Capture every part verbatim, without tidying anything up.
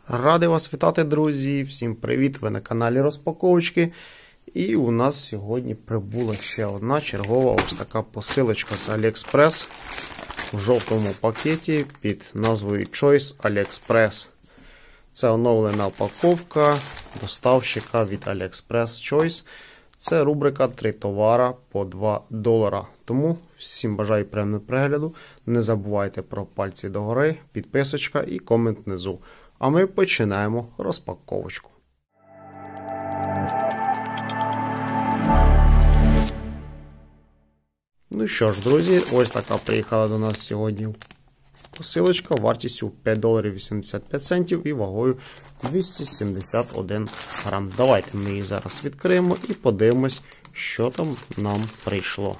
Радий вас вітати, друзі! Всім привіт! Ви на каналі Розпаковочки. І у нас сьогодні прибула ще одна чергова ось така посилочка з AliExpress в жовтому пакеті під назвою Choice AliExpress. Це оновлена упаковка доставщика від AliExpress Choice. Це рубрика три товара по два долара. Тому всім бажаю приємного перегляду. Не забувайте про пальці догори, підписочка і комент внизу. А ми починаємо розпаковочку. Ну що ж, друзі, ось така приїхала до нас сьогодні посилочка вартістю п'ять доларів вісімдесят п'ять центів і вагою двісті сімдесят один грам. Давайте ми її зараз відкриємо і подивимось, що там нам прийшло.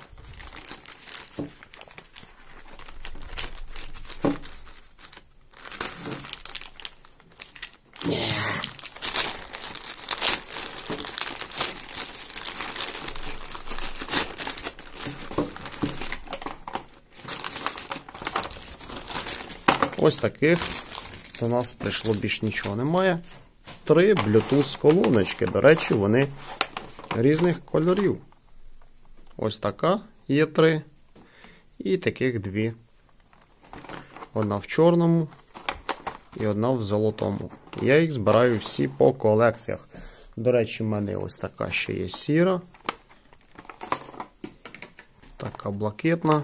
Ось таких до нас прийшло, більш нічого немає. Три Bluetooth колоночки. До речі, вони різних кольорів. Ось така є три. І таких дві. Одна в чорному і одна в золотому. Я їх збираю всі по колекціях. До речі, в мене ось така ще є сіра. Така блакитна.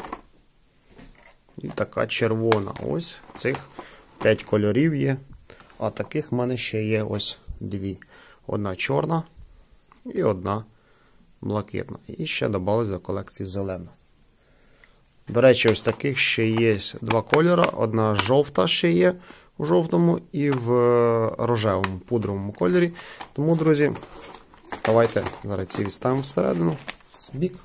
І така червона. Ось цих п'ять кольорів є. А таких в мене ще є ось дві. Одна чорна і одна блакитна. І ще додалось до колекції зелена. До речі, ось таких ще є два кольори. Одна жовта ще є у жовтому і в рожевому пудровому кольорі. Тому, друзі, давайте зараз ці відставимо всередину, в бік.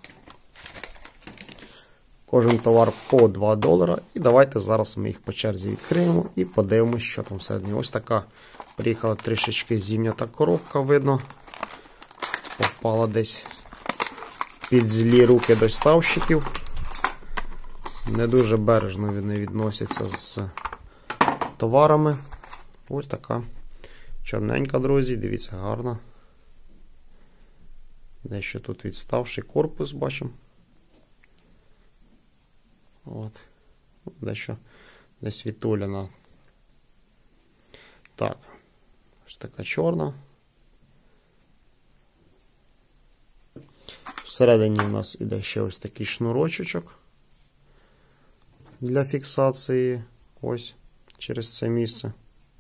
Кожен товар по два долара. І давайте зараз ми їх по черзі відкриємо і подивимося, що там всередині. Ось така приїхала трішечки зім'ята коробка, видно. Попала десь під злі руки доставщиків. Не дуже бережно вони відносяться з товарами. Ось така чорненька, друзі. Дивіться, гарна. Дещо тут відставший корпус, бачимо. От. Дещо десь відтуляна. Так. Ось така чорна. Всередині у нас іде ще ось такий шнурочок для фіксації ось через це місце.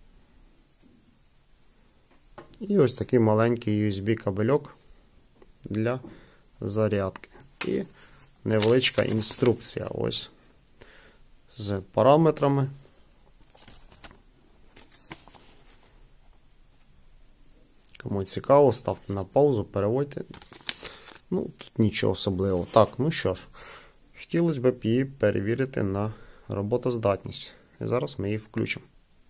І ось такий маленький ю ес бі-кабельок для зарядки. І невеличка інструкція ось з параметрами. Кому цікаво, ставте на паузу, переводьте. Ну, тут нічого особливого. Так, ну що ж, хотілося б її перевірити на роботоздатність. І зараз ми її включимо.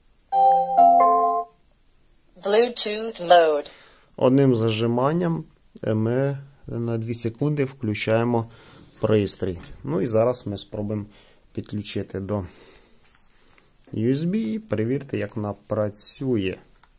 Bluetooth mode. Одним зажиманням ми на дві секунди включаємо пристрій. Ну і зараз ми спробуємо підключити до ю ес бі і перевірити, як вона працює.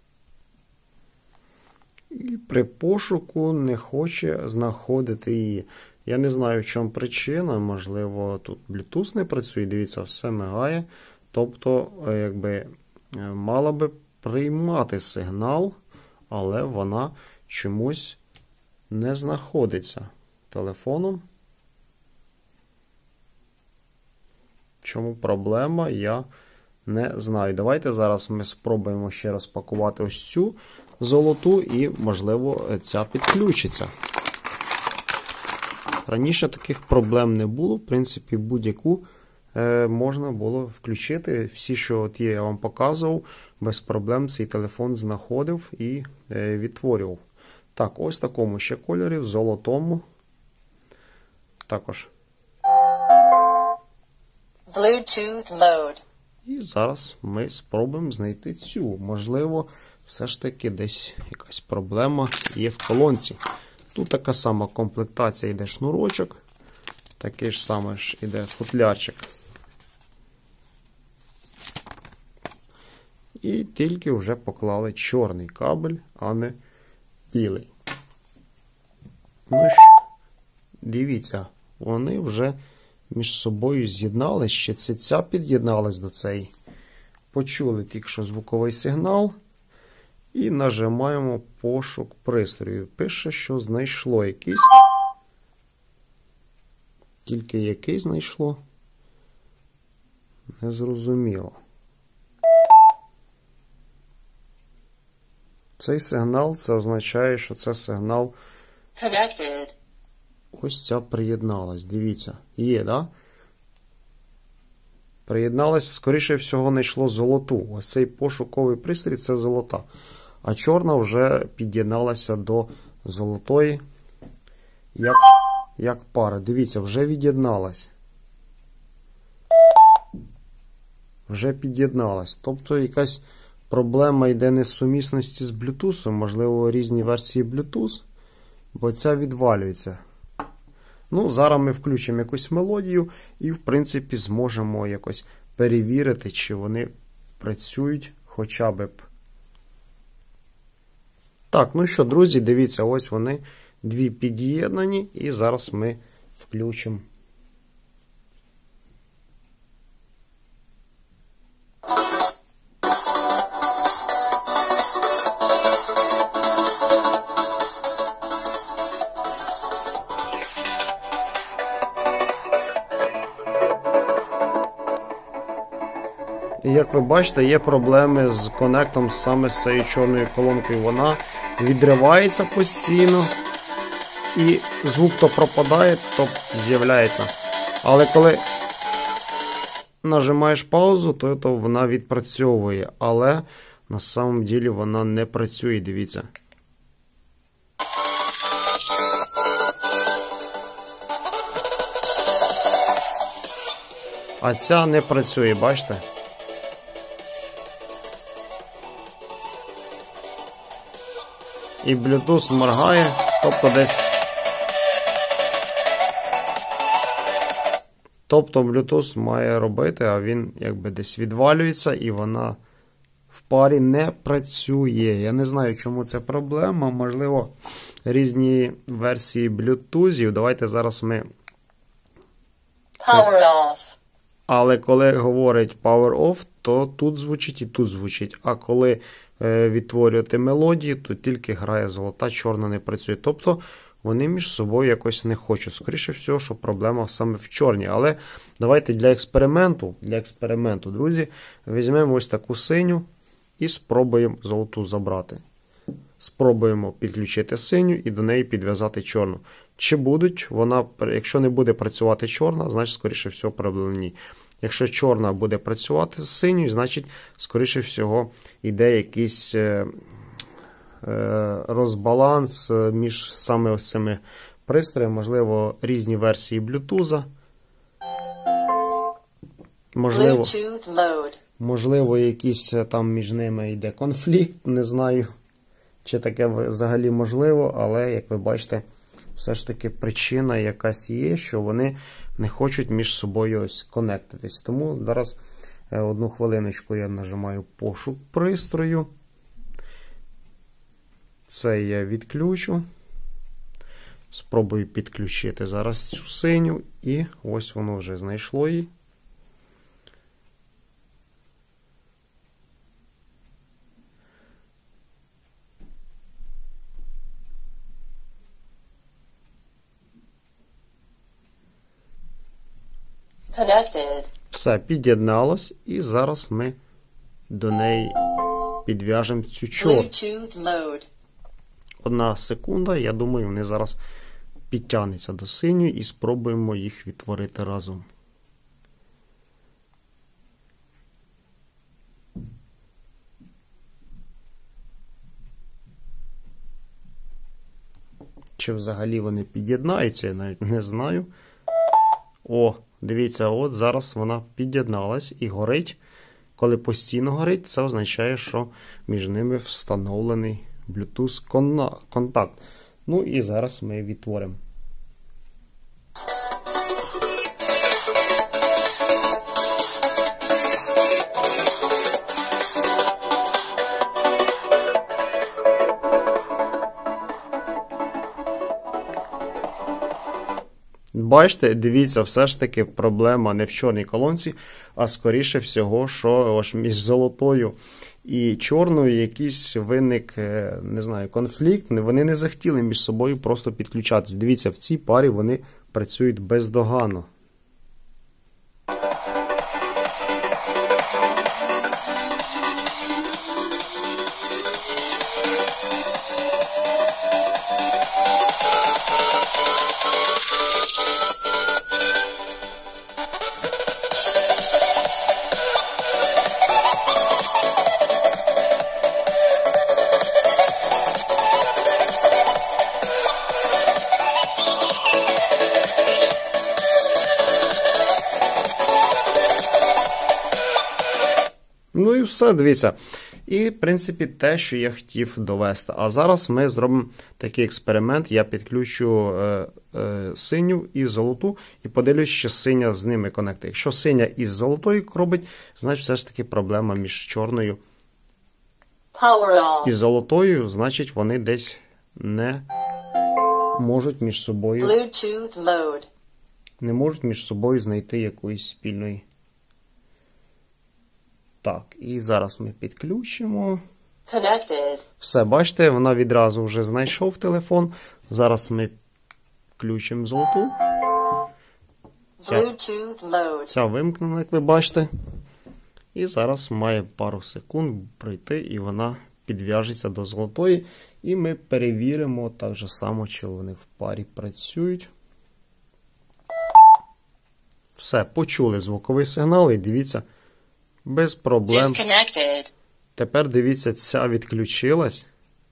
І при пошуку не хоче знаходити її. Я не знаю, в чому причина. Можливо, тут Bluetooth не працює. Дивіться, все мигає. Тобто, якби мала би приймати сигнал, але вона чомусь не знаходиться телефоном. Чому проблема, я не знаю. Давайте зараз ми спробуємо ще розпакувати ось цю золоту і, можливо, ця підключиться. Раніше таких проблем не було. В принципі, будь-яку е, можна було включити. Всі, що от є, я вам показував, без проблем цей телефон знаходив і е, відтворював. Так, ось в такому ще кольорі, в золотому. Також. Bluetooth mode. І зараз ми спробуємо знайти цю. Можливо, все ж таки десь якась проблема є в колонці. Тут така сама комплектація, йде шнурочок. Такий ж саме ж іде футлярчик. і тільки вже поклали чорний кабель, а не білий. Ну, дивіться, вони вже між собою з'єднались, ще це ця під'єдналась до цієї. Почули тільки що звуковий сигнал і нажимаємо пошук пристрою. Пише, що знайшло якийсь. Тільки який знайшло? Незрозуміло. Цей сигнал, це означає, що це сигнал. Connected. Ось ця приєдналась. Дивіться. Є, да? Приєдналась, скоріше всього, знайшло золоту. Ось цей пошуковий пристрій – це золота. А чорна вже під'єдналася до золотої, як, як пара. Дивіться, вже від'єдналась. Вже під'єдналась. Тобто якась проблема йде несумісності з Bluetooth, можливо, різні версії Bluetooth, бо ця відвалюється. Ну, зараз ми включимо якусь мелодію і, в принципі, зможемо якось перевірити, чи вони працюють хоча б. Так, ну що, друзі, дивіться, ось вони дві під'єднані, і зараз ми включимо. І як ви бачите, є проблеми з конектом саме з цією чорною колонкою. Вона відривається постійно, і звук то пропадає, то з'являється. Але коли нажимаєш паузу, то, то вона відпрацьовує. Але на самом ділі вона не працює, дивіться. А ця не працює, бачите? І Bluetooth моргає, тобто десь. Тобто Bluetooth має робити, а він якби десь відвалюється і вона в парі не працює. Я не знаю, чому це проблема. Можливо, різні версії Bluetooth. Давайте зараз ми... Power off. Але коли говорить power off, то тут звучить і тут звучить. А коли е, відтворювати мелодії, то тільки грає золота, чорна не працює. Тобто вони між собою якось не хочуть. Скоріше всього, що проблема саме в чорній. Але давайте для експерименту, для експерименту, друзі, візьмемо ось таку синю і спробуємо золоту забрати. Спробуємо підключити синю і до неї підв'язати чорну. Чи будуть вона, якщо не буде працювати чорна, значить, скоріше всього, проблем ні. Якщо чорна буде працювати з синьою, значить, скоріше всього, йде якийсь е, е, розбаланс між саме ось цими пристроями. Можливо, різні версії Bluetooth. Можливо, можливо, якийсь там між ними йде конфлікт, не знаю, чи таке взагалі можливо, але, як ви бачите, все ж таки причина якась є, що вони не хочуть між собою ось конектитись. Тому зараз одну хвилиночку я нажимаю пошук пристрою. Це я відключу. Спробую підключити зараз цю синю, і ось воно вже знайшло її. Connected. Все, під'єдналось, і зараз ми до неї підв'яжемо цю чорну. Bluetooth mode. Одна секунда, я думаю, вони зараз підтягнуться до синьої і спробуємо їх відтворити разом. Чи взагалі вони під'єднаються, я навіть не знаю. О, дивіться, от зараз вона під'єдналась і горить. Коли постійно горить, це означає, що між ними встановлений Bluetooth контакт. Ну і зараз ми відтворимо. бачите, дивіться, все ж таки проблема не в чорній колонці, а скоріше всього, що ось між золотою і чорною якийсь виник, не знаю, конфлікт. Вони не захотіли між собою просто підключатись. Дивіться, в цій парі вони працюють бездоганно. Ну і все, дивіться. І, в принципі, те, що я хотів довести. А зараз ми зробимо такий експеримент. Я підключу е, е, синю і золоту і подивлюсь, що синя з ними конектує. Якщо синя із золотою робить, значить все ж таки проблема між чорною і золотою, значить вони десь не можуть між собою Bluetooth mode. не можуть між собою знайти якоїсь спільної. Так, і зараз ми підключимо. Connected. Все, бачите, вона відразу вже знайшов телефон. Зараз ми включимо золоту. Ця, Bluetooth mode. ця вимкнена, як ви бачите. І зараз має пару секунд пройти, і вона підв'яжеться до золотої. І ми перевіримо так же само, чи вони в парі працюють. Все, почули звуковий сигнал і дивіться, без проблем. Disconnected. Тепер, дивіться, ця відключилась.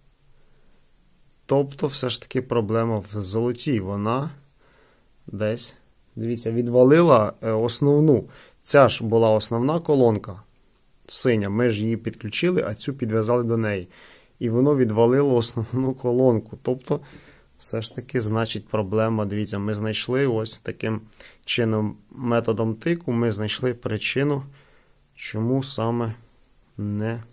Тобто, все ж таки проблема в золотій. Вона десь, дивіться, відвалила основну. Ця ж була основна колонка, синя. Ми ж її підключили, а цю підв'язали до неї. І воно відвалило основну колонку. Тобто, все ж таки, значить, проблема, дивіться, ми знайшли ось таким чином методом тику, ми знайшли причину, чому саме не...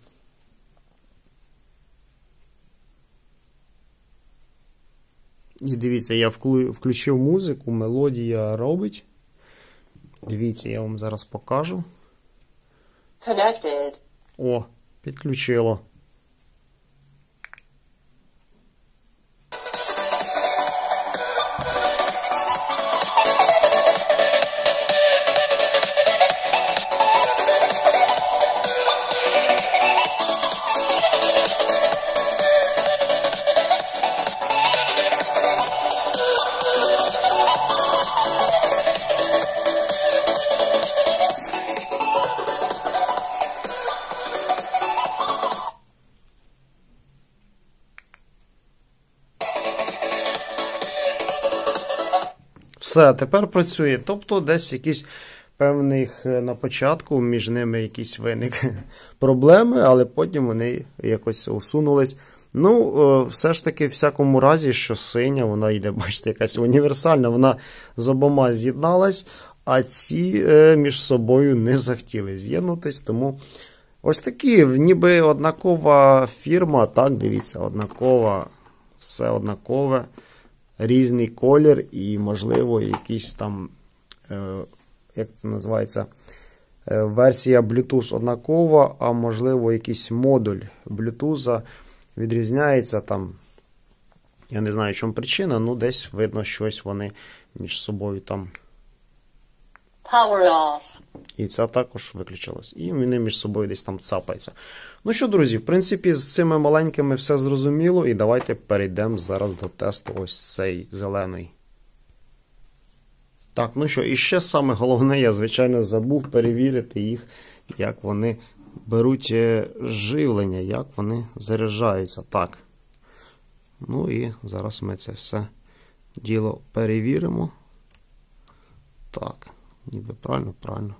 І дивіться, я включив музику, мелодія робить. Дивіться, я вам зараз покажу. Connected. О, підключило. Все, тепер працює. Тобто десь якісь певних на початку між ними якісь виник проблеми, але потім вони якось усунулись. Ну, все ж таки, в всякому разі, що синя, вона йде, бачите, якась універсальна, вона з обома з'єдналась, а ці між собою не захотіли з'єднутись, тому ось такі, ніби однакова фірма, так, дивіться, однакова, все однакове. Різний колір і, можливо, якийсь там, е, як це називається, е, версія Bluetooth однакова, а можливо, якийсь модуль Bluetooth відрізняється там. Я не знаю, в чому причина, ну десь видно, щось вони між собою там. Power off. І ця також виключилась. І вони між собою десь там цапаються. Ну що, друзі, в принципі, з цими маленькими все зрозуміло. І давайте перейдемо зараз до тесту ось цей зелений. Так, ну що, і ще саме головне, я, звичайно, забув перевірити їх, як вони беруть живлення, як вони заряджаються. Так. Ну і зараз ми це все діло перевіримо. Так. Ніби правильно, правильно.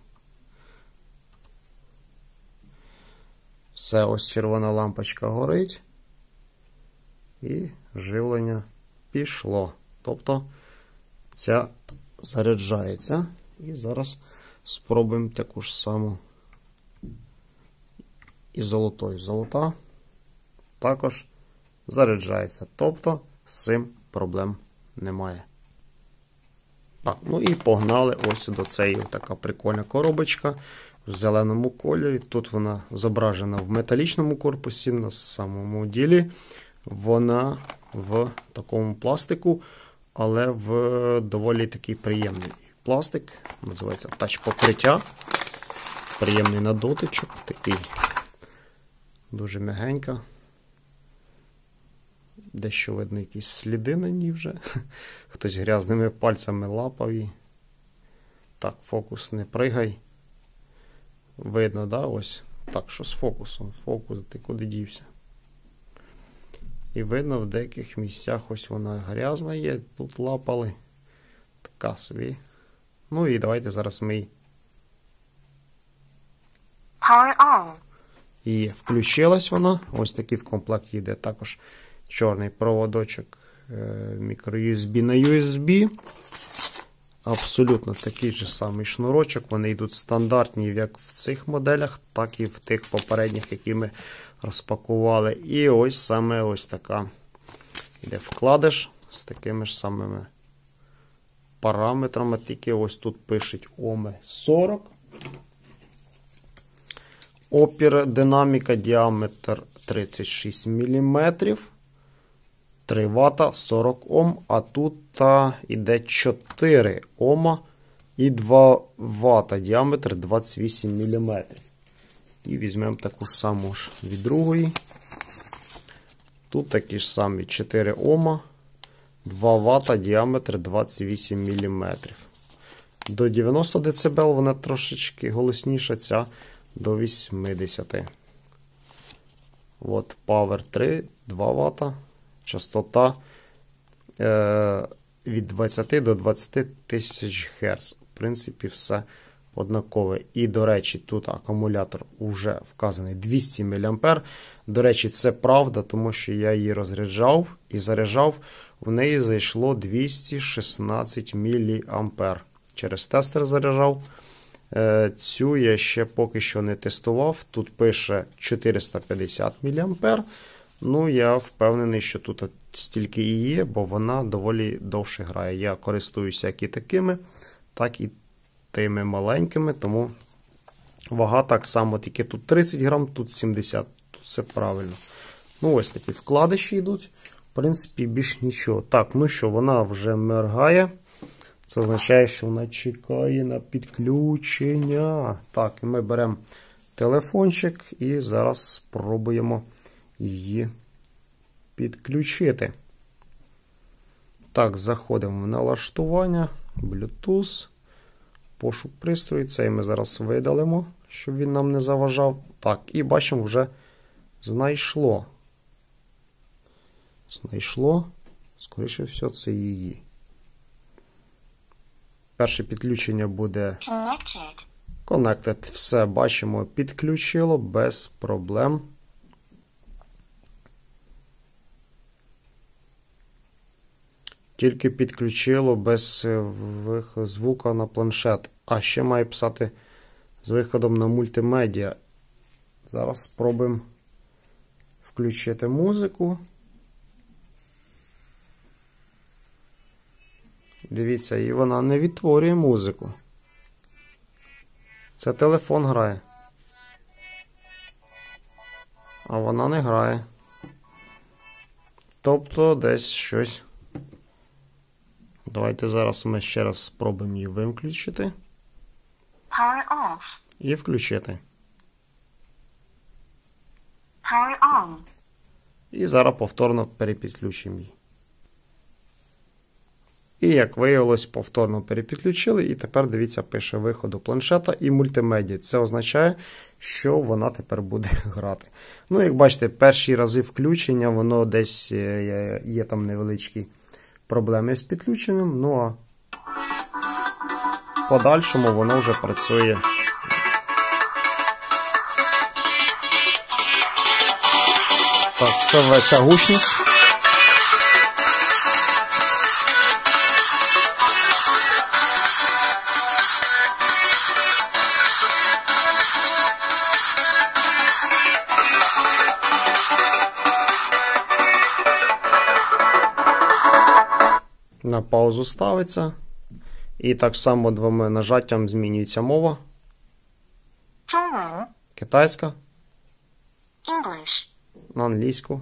Все, ось червона лампочка горить. І живлення пішло. Тобто, ця заряджається. І зараз спробуємо таку ж саму і золотою. Золота також заряджається. Тобто, з цим проблем немає. Так, ну і погнали ось до цієї така прикольна коробочка в зеленому кольорі. Тут вона зображена в металічному корпусі, на самому ділі вона в такому пластику, але в доволі такий приємний пластик. Називається тач-покриття. Приємний на дотичок, такий дуже м'ягенька. Дещо видно якісь сліди на ній вже. Хтось грязними пальцями лапав її. Так, фокус не пригай. Видно, да, ось. Так, що з фокусом? Фокус, ти куди дівся? І видно, в деяких місцях ось вона грязна є, тут лапали. Така собі. Ну і давайте зараз ми її. Power on. І включилась вона. Ось такий в комплекті йде також чорний проводочок мікро-ю ес бі на ю ес бі. Абсолютно такий же самий шнурочок. Вони йдуть стандартні як в цих моделях, так і в тих попередніх, які ми розпакували. І ось саме ось така йде вкладиш з такими ж самими параметрами. Тільки ось тут пишуть ом сорок. Опір динаміка, діаметр тридцять шість міліметрів. три вата, сорок Ом, а тут йде чотири Ома і два вата, діаметр двадцять вісім міліметрів. І візьмемо таку ж саму ж від другої. Тут такі ж самі чотири Ома, два вата, діаметр двадцять вісім міліметрів. До дев'яносто децибел вона трошечки голосніша, ця до вісімдесят. От Power три, два вата. Частота е, від двадцяти до двадцяти тисяч Герц. В принципі, все однакове. І, до речі, тут акумулятор вже вказаний двісті міліампер. До речі, це правда, тому що я її розряджав і заряджав. В неї зайшло двісті шістнадцять міліампер. Через тестер заряджав. Е, цю я ще поки що не тестував. Тут пише чотириста п'ятдесят міліампер. Ну, я впевнений, що тут стільки і є, бо вона доволі довше грає. Я користуюся як і такими, так і тими маленькими, тому вага так само, тільки тут тридцять грам, тут сімдесят, тут все правильно. Ну, ось такі вкладиші йдуть. В принципі, більш нічого. Так, ну що, вона вже моргає. Це означає, що вона чекає на підключення. Так, і ми беремо телефончик і зараз спробуємо її підключити. Так, заходимо в налаштування, Bluetooth, пошук пристрою. Цей ми зараз видалимо, щоб він нам не заважав. Так, і бачимо, вже знайшло. Знайшло. Скоріше всього, це її. Перше підключення буде Connected. Connected. Все, бачимо, підключило без проблем. Тільки підключило без звука на планшет. А ще має писати з виходом на мультимедіа. Зараз спробуємо включити музику. Дивіться, і вона не відтворює музику. Це телефон грає. А вона не грає. Тобто десь щось. Давайте зараз ми ще раз спробуємо її виключити. Power off. І включити. Power on. І зараз повторно перепідключимо її. І, як виявилось, повторно перепідключили. І тепер, дивіться, пише виходу планшета і мультимедіа. Це означає, що вона тепер буде грати. Ну, як бачите, перші рази включення, воно десь є, є там невеличкі проблеми з підключенням. Ну, а в подальшому воно вже працює. Так, це вся гучність. На паузу ставиться. І так само двома нажаттям змінюється мова. 中文 Китайська, English. на англійську.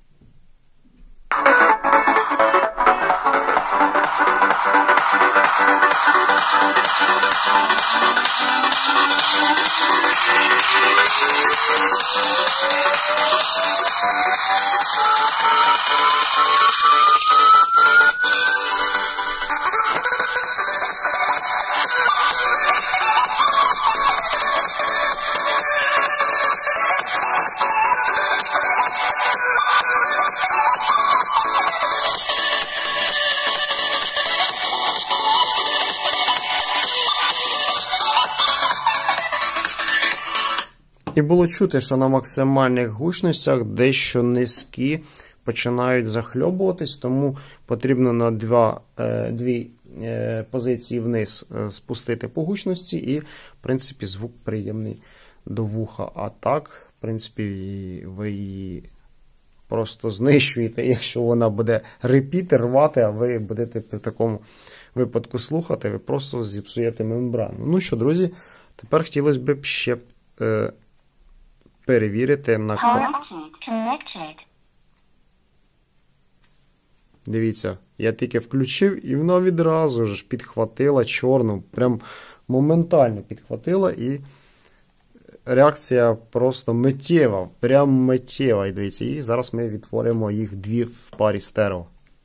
І було чути, що на максимальних гучностях дещо низькі починають захльобуватись, тому потрібно на два, е, дві е, позиції вниз е, спустити по гучності, і, в принципі, звук приємний до вуха. А так, в принципі, ви її просто знищуєте, якщо вона буде репіти, рвати, а ви будете в такому випадку слухати, ви просто зіпсуєте мембрану. Ну що, друзі, тепер хотілося б ще е, перевірити на... Connected. Дивіться, я тільки включив, і вона відразу ж підхватила чорну, прям моментально підхватила, і реакція просто миттєва, прям миттєва. І дивіться, і зараз ми відтворимо їх дві в парі стерео.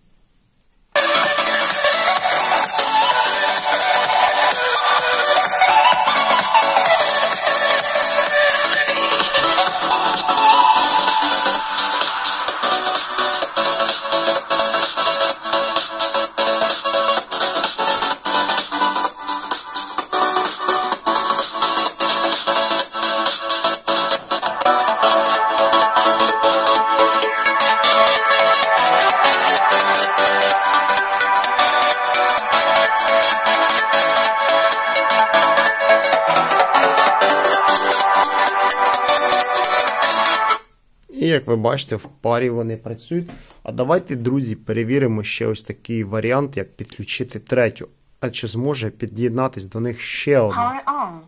І, як ви бачите, в парі вони працюють. А давайте, друзі, перевіримо ще ось такий варіант, як підключити третю. А чи зможе під'єднатись до них ще одна? Power on.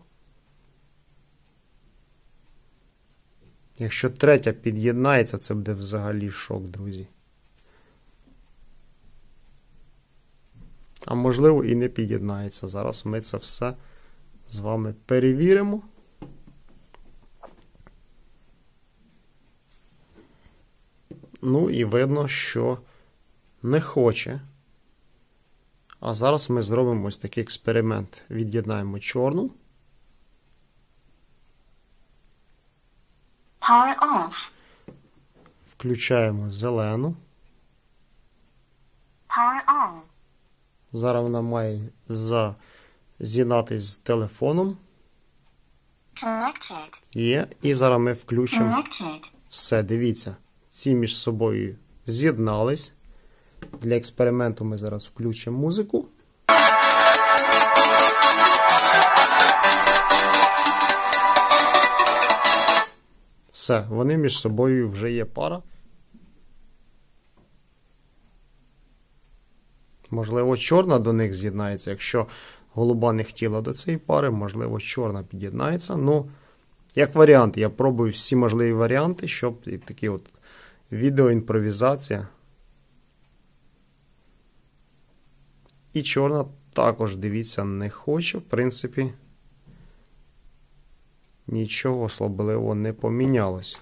Якщо третя під'єднається, це буде взагалі шок, друзі. А можливо і не під'єднається. Зараз ми це все з вами перевіримо. Ну і видно, що не хоче. А зараз ми зробимо ось такий експеримент. Від'єднаємо чорну. Power off. Включаємо зелену. Power on. Зараз вона має з'єднатися з телефоном. Connected. Є. І зараз ми включимо. Connected. Все, дивіться. Ці між собою з'єднались. Для експерименту ми зараз включимо музику. Все, вони між собою вже є пара. Можливо, чорна до них з'єднається. Якщо голуба не хотіла до цієї пари, можливо, чорна під'єднається. Ну, як варіант, я пробую всі можливі варіанти, щоб і такі от відеоімпровізація. І чорна також, дивіться, не хоче. В принципі, нічого особливо не помінялось.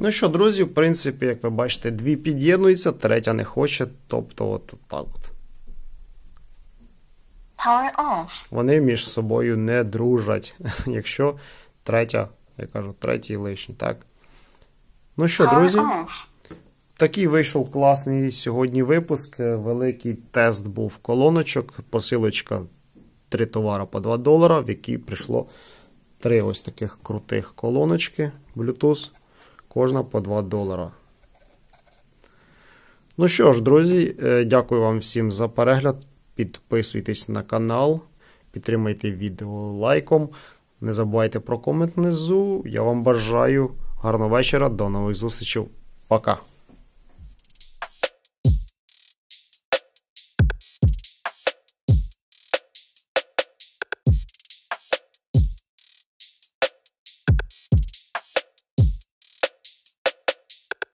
Ну що, друзі, в принципі, як ви бачите, дві під'єднуються, третя не хоче, тобто от так от. Power off. Вони між собою не дружать, якщо третя, я кажу, третій лишній, так. Ну що, друзі, Power off. такий вийшов класний сьогодні випуск, великий тест був колоночок, посилочка три товари по два долара, в якій прийшло три ось таких крутих колоночки Bluetooth, кожна по два долара. Ну що ж, друзі, дякую вам всім за перегляд. Підписуйтесь на канал, підтримайте відео лайком. Не забувайте про комент внизу. Я вам бажаю гарного вечора. До нових зустрічей. Пока.